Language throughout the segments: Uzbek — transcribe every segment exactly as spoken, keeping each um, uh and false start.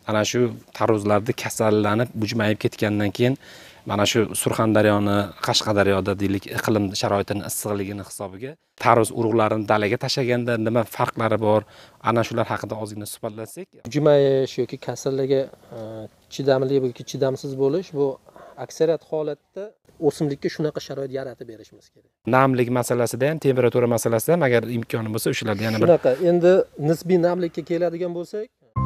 Ana shu tarvuzlarda kasallanib, bujmayib ketgandan keyin mana shu Surxondaryoni, Qashqadaryoda deylik iqlim sharoitining issiqligini hisobiga tarvuz urug'larini dalaga tashlaganda nima farqlari bor? Ana shular haqida ozgina suhbatlassak. Bujimayish yoki kasallarga chidamli yoki chidamsiz bo'lish bu aksariyat holatda o'simlikka shunaqa sharoit yaratib berishimiz kerak. Namlik masalasida ham, temperatura masalasida ham agar imkoni bo'lsa o'shalarda yana bir shunaqa. Endi nisbiy namlikka keladigan bo'lsak,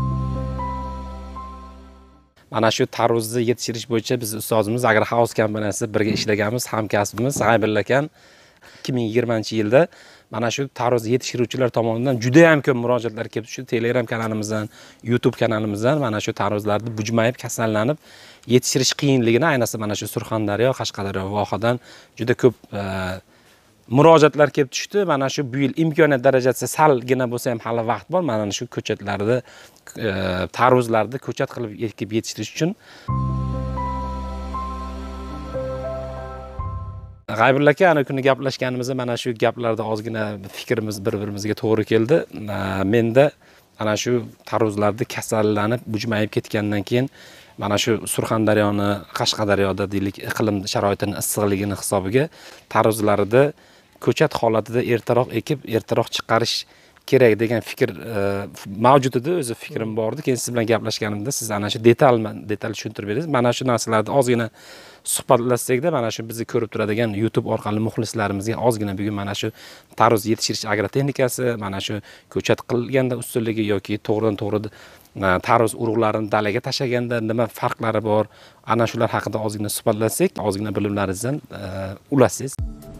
mana shu tarvuzni yetishtirish bo'yicha biz ustozimiz Agrohouse kompaniyasi birga ishlaganmiz, hamkasbimiz G'aybulla akam ikki ming yigirmanchi yilda mana shu tarvuz yetishtiruvchilar tomonidan juda ham ko'p murojaatlar kelib tushdi. Telegram kanalimizdan, YouTube kanalimizdan mana shu tarvuzlarni bujmayib, kasallanib yetishtirish qiyinligini, ayniqsa mana shu Surxondaryo, Qashqadaryo vohadan juda ko'p murojaatlar kelib tushdi. Mana shu bu yil imkoniyat darajasida salgina bo'lsa ham hali vaqt bor. Mana shu ko'chatlarni, tarvuzlarni ko'chat qilib ekib yetishtirish uchun G'aybulla aka ana kuni gaplashganimizda mana shu gaplarda ozgina fikrimiz bir-birimizga to'g'ri keldi. Menda ana shu tarvuzlarda kasallanib, bujmayib ketgandan keyin mana shu Surxondaryoni, Qashqadaryoda deylik iqlim sharoitining issiqligini hisobiga tarvuzlarida ko'chat holatida ertaroq ekib, ertaroq chiqarish kerak degan fikr mavjud edi. O'zi fikrim bor edi. Keyin siz bilan gaplashganimda siz ana shu detalman, detal tushuntirib berdingiz. Mana shu narsalarni ozgina suhbatlashsak-da, mana shu bizni ko'rib turadigan YouTube orqali muxlislarimizga ozgina bugun mana shu tarvuz yetishtirish agrotexnikasi, mana shu ko'chat qilganda ustunligi yoki to'g'ridan-to'g'ri tarvuz urug'larini dalaga tashlaganda nima farqlari bor? Ana shular haqida ozgina suhbatlashsak, ozgina bilimlaringizdan ulassiz.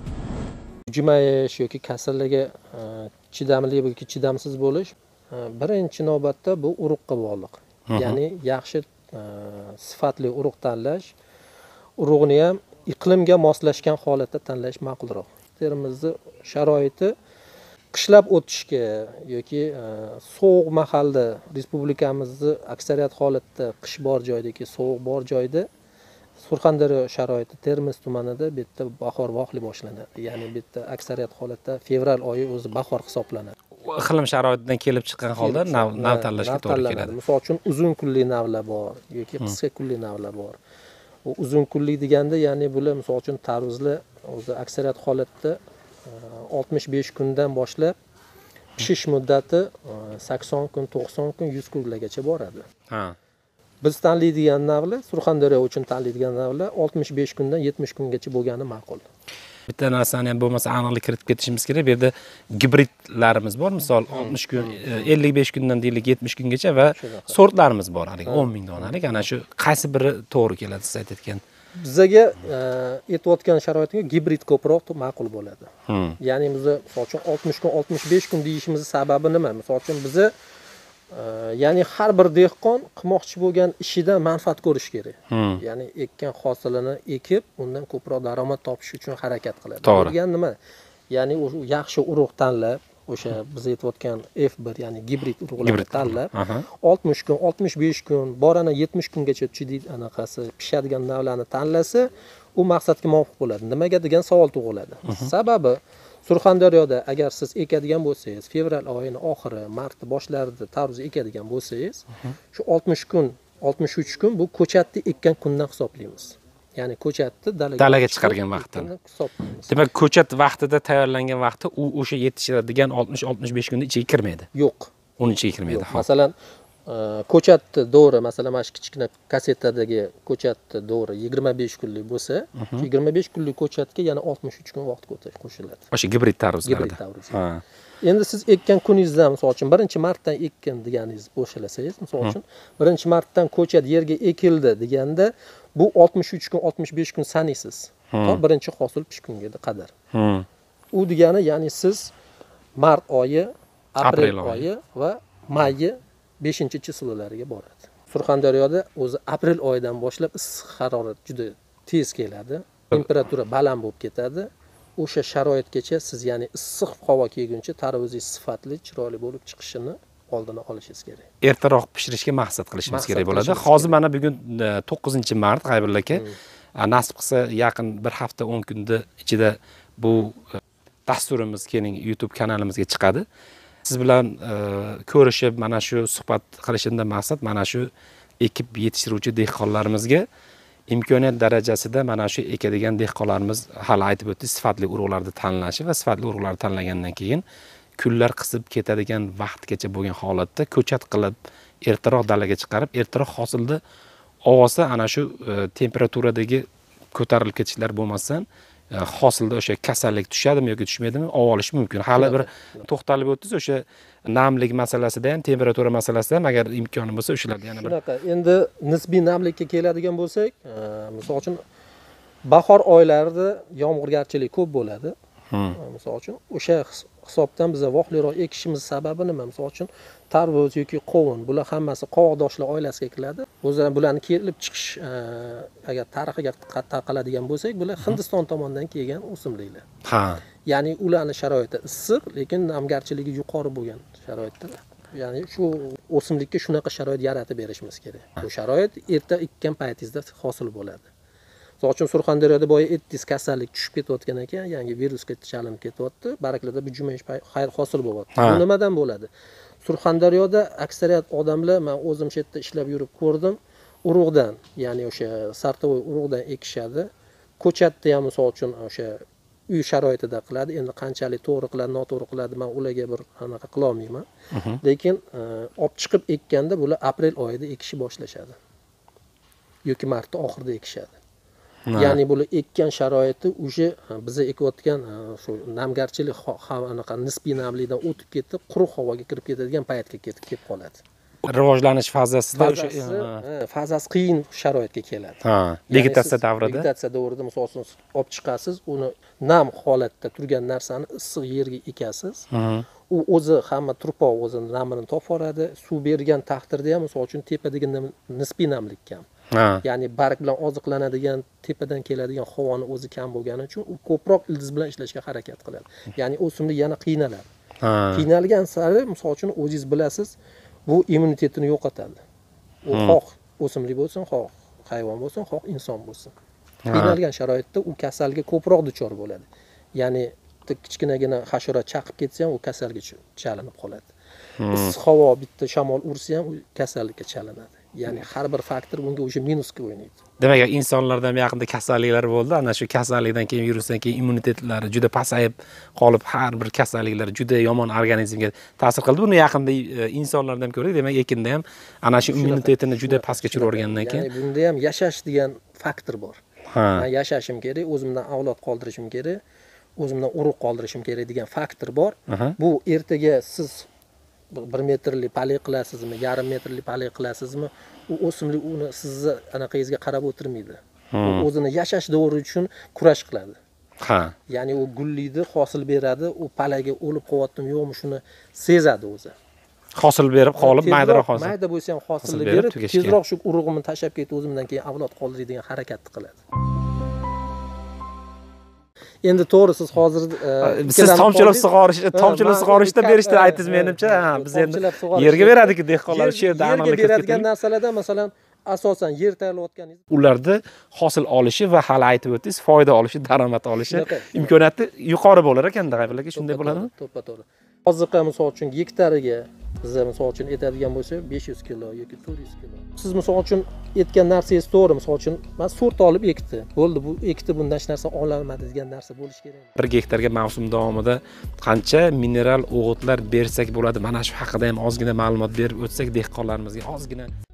Bujimayish yoki kasallarga chidamli yoki chidamsiz bo'lish birinchi navbatda bu urug'ga bog'liq. Ya'ni yaxshi sifatli urug' tanlash, urug'ni ham iqlimga moslashgan holatda tanlash ma'qulroq. Termizning sharoiti qishlab o'tishga yoki sovuq mahalda respublikamizning aksariyat holatda qish bor joydagi sovuq bor joyda Surxondaryo sharoiti Termiz tumanida bitta bahor vohli boshlanadi. Ya'ni bitta aksariyat holatda fevral oyi o'zi bahor hisoblanadi. Iqlim sharoitidan kelib chiqqan holda nav, nav tanlashga to'g'ri keladi. Misol uchun uzun kunli navlar bor yoki qisqa kunli navlar bor. Bu uzun kunli deganda, ya'ni bular misol uchun tarvuzlar o'zi aksariyat holatda oltmish besh kundan boshlab pishish muddati sakson kun, to'qson kun, yuz kunlargacha boradi. Ha. Biz tanlaydigan navlar, Surxondaryo uchun tanlaydigan navlar oltmish besh kundan yetmish kungacha bo'lgani ma'qul. Bitta narsani ham bo'lmasa aniqlik kiritib ketishimiz kerak. Bu yerda gibridlarimiz bor, misol oltmish kun, ellik besh kundan deylik yetmish kungacha va sortlarimiz bor, hali o'n ming donalik. Ana shu qaysi biri to'g'ri keladi siz aytayotgan? Bizga aytayotgan sharoitga gibrid ko'proq ma'qul bo'ladi. Ya'ni biz misol uchun oltmish kun, oltmish besh kun deyishimizning sababi nima? Misol uchun biz ya'ni har bir dehqon qilmoqchi bo'lgan ishidan manfaat ko'rish kerak. Ya'ni ekkan hosilini ekib, undan ko'proq daromad topish uchun harakat qiladi. Bo'lgan nima? Ya'ni o'sha yaxshi urug' tanlab, o'sha biz aytayotgan F bir, ya'ni gibrid urug'larni tanlab, oltmish kun, oltmish besh kun, borana yetmish kungacha chidaydi anaqasi pishadigan navlarni tanlasa, u maqsadga muvofiq bo'ladi. Nimaga degan savol tug'iladi. Sababi Surxondaryoda agar siz ekadigan bo'lsangiz, fevral oyining oxiri, mart boshlarida tarvuz ekadigan bo'lsangiz, shu oltmish kun, oltmish uch kun bu ko'chatni ekkan kundan hisoblaymiz. Ya'ni ko'chatni dalaga dalaga chiqargan vaqtdan hisoblaymiz. Demak, ko'chat vaqtida tayyorlangan vaqti u o'sha yetishtiradigan oltmish oltmish besh kunning ichiga kirmaydi. Yo'q. Uning ichiga kirmaydi. Masalan, ko'chatni dori, masalan, mana shu kichkina kasetadagi ko'chatni dori yigirma besh kunlik bo'lsa, shu yigirma besh kunlik ko'chatga yana oltmish uch kun vaqt qo'shiladi. O'sha gibrid tarvuzlarda. Gibrid tarvuz. Ha. Endi siz ekkan kuningizdan, misol uchun birinchi martdan ekkan deganingiz bo'shalasangiz, misol uchun birinchi martdan ko'chat yerga ekildi deganda, bu oltmish uch kun, oltmish besh kun sanaysiz. To birinchi hosil pishgunga qadar. U degani, ya'ni siz mart oyi, aprel oyi va may beshinchi chislolariga boradi. Surxondaryoda o'zi aprel oyidan boshlab issiq harorat juda tez keladi. Temperatura baland bo'lib ketadi. O'sha sharoitgacha siz, ya'ni issiq havo kelguncha tarvuzingiz sifatli, chiroyli bo'lib chiqishini oldini olishingiz kerak. Ertaroq pishirishga maqsad qilishimiz kerak bo'ladi. Hozir mana bugun to'qqizinchi mart, G'aybulla aka. Nasib qilsa yaqin bir hafta o'n kunda ichida bu dasturimiz keling YouTube kanalimizga chiqadi. Siz bilan ko'rishib, mana shu suhbat qilishimdan maqsad mana shu ekib yetishtiruvchi dehqonlarimizga imkoniyat darajasida mana shu ekadigan dehqonlarimiz hali aytib o'tdi, sifatli urug'larni tanlashi va sifatli urug'larni tanlagandan keyin kunlar qisib ketadigan vaqtgacha bo'lgan holatda ko'chat qilib, ertaroq dalaga chiqarib, ertaroq hosilni olsa ana shu temperaturadagi ko'tarilib ketishlar bo'lmasdan hosilda o'sha kasallik tushadimi yoki tushmaydimi olib olish mumkin. Hali bir to'xtalib o'tdingiz o'sha namlik masalasida ham, temperatura masalasida ham agar imkoni bo'lsa o'shalarda yana bir. Shunaqa. Endi nisbiy namlikka keladigan bo'lsak, misol uchun bahor oylarida yomg'irgarchilik ko'p bo'ladi. Misol uchun o'sha hisobdan biz vohliroq ekishimiz sababi nima? Misol uchun tarvuz yoki qovun, bular hammasi qovoqdoshlar oilasiga kiradi. O'zlari bularni kelib chiqish agar tarixiga taqaladigan bo'lsak, bular Hindiston tomonidan kelgan o'simliklar. Ha. Ya'ni ularning sharoiti issiq, lekin namgarchiligi yuqori bo'lgan sharoitda. Ya'ni shu o'simlikka shunaqa sharoit yaratib berishimiz kerak. Bu sharoit erta ekkan paytingizda hosil bo'ladi. Misol uchun Surxondaryoda boya aytdingiz kasallik tushib ketayotgan ekan, yangi virusga chalinib ketyapti. Baraklarda bu jumayish xayr hosil bo'lyapti. Bu nimadan bo'ladi? Surxondaryoda aksariyat odamlar, men o'zim shu yerda ishlab yurib ko'rdim, urug'dan, ya'ni o'sha sartovoy urug'dan ekishadi. Ko'chatni ham misol uchun o'sha uy sharoitida qiladi. Endi qanchalik to'g'ri qiladi, noto'g'ri qiladi, men ularga bir anaqa qila olmayman. Lekin olib chiqib ekkanda bular aprel oyida ekishni boshlashadi. Yoki martda oxirida ekishadi. Ya'ni bular ekkan sharoiti o'sha biz ekayotgan shu namgarchilik anaqa nisbiy namlikdan o'tib ketib, quruq havoga kirib ketadigan paytga ketib kelib qoladi. Rivojlanish fazasida o'sha fazasi qiyin sharoitga keladi. Ha, vegetatsiya davrida. Vegetatsiya davrida misol uchun olib chiqasiz, uni nam holatda turgan narsani issiq yerga ekasiz. U o'zi hamma turpoq o'zi namini topib oladi. Suv bergan taqdirda ham misol uchun tepadagi nisbiy namlik kam. Ya'ni barg bilan oziqlanadigan tepadan keladigan havoni o'zi kam bo'lgani uchun u ko'proq ildiz bilan ishlashga harakat qiladi. Ya'ni o'simlik yana qiynaladi. Qiynalgan sari misol uchun o'zingiz bilasiz, bu immunitetini yo'qotadi. U xoh o'simlik bo'lsin, xoh hayvon bo'lsin, xoh inson bo'lsin. Qiynalgan sharoitda u kasalga ko'proq duchor bo'ladi. Ya'ni kichkinagina hasharot chaqib ketsa ham u kasalga chalinib qoladi. Issiq havo bitta shamol ursa ham u kasallikka chalinadi. Ya'ni har bir faktor bunga o'sha minusga o'ynaydi. Demak, insonlarda ham yaqinda kasalliklar bo'ldi. Ana shu kasallikdan keyin, virusdan keyin immunitetlari juda pasayib qolib, har bir kasalliklar juda yomon organizmga ta'sir qildi. Buni yaqinda insonlarda ham ko'rdik. Demak, ekinda ham ana shu immunitetini juda pastga tushirib o'rgandan keyin, ya'ni bunda ham yashash degan faktor bor. Men yashashim kerak, o'zimdan avlod qoldirishim kerak, o'zimdan urug' qoldirishim kerak degan faktor bor. Bu ertaga siz bir metrli palay qilasizmi, yarim metrli palay qilasizmi, u o'simlik uni sizni anaqangizga qarab o'tirmaydi. U o'zini yashash davri uchun kurash qiladi. Ha. Ya'ni u gullaydi, hosil beradi, u palayga o'lib qolyaptimi, yo'qmi shuni sezadi o'zi. Hosil berib qolib, maydaroq hosil. Mayda bo'lsa ham hosilni berib, tezroq shu urug'imni tashlab ketib o'zimdan keyin avlod qoldiradigan harakatni qiladi. Endi to'g'ri siz hozir siz tomchilab sug'orish, tomchilab sug'orishda berishni aytdingiz menimcha. Biz endi yerga beradi-ku dehqonlar shu yerda amalga beradigan narsalarda masalan asosan yer tayyorlayotganingiz ularda hosil olishi va hali aytib o'tdingiz, foyda olishi, daromad olishi imkoniyati yuqori bo'lar ekan-da, qayerlarga shunday bo'ladimi? To'ppa-to'g'ri. Oziqa misol uchun gektariga biz misol uchun etadigan bo'lsa besh yuz kilo yoki to'rt yuz kilo. Siz misol uchun etgan narsangiz to'g'ri, misol uchun men sort olib ekdi. Bo'ldi, bu ekdi, bundan hech narsa ololmadi degan narsa bo'lish kerak. bir gektarga mavsum davomida qancha mineral o'g'itlar bersak bo'ladi? Mana shu haqida ham ozgina ma'lumot berib o'tsak dehqonlarimizga ozgina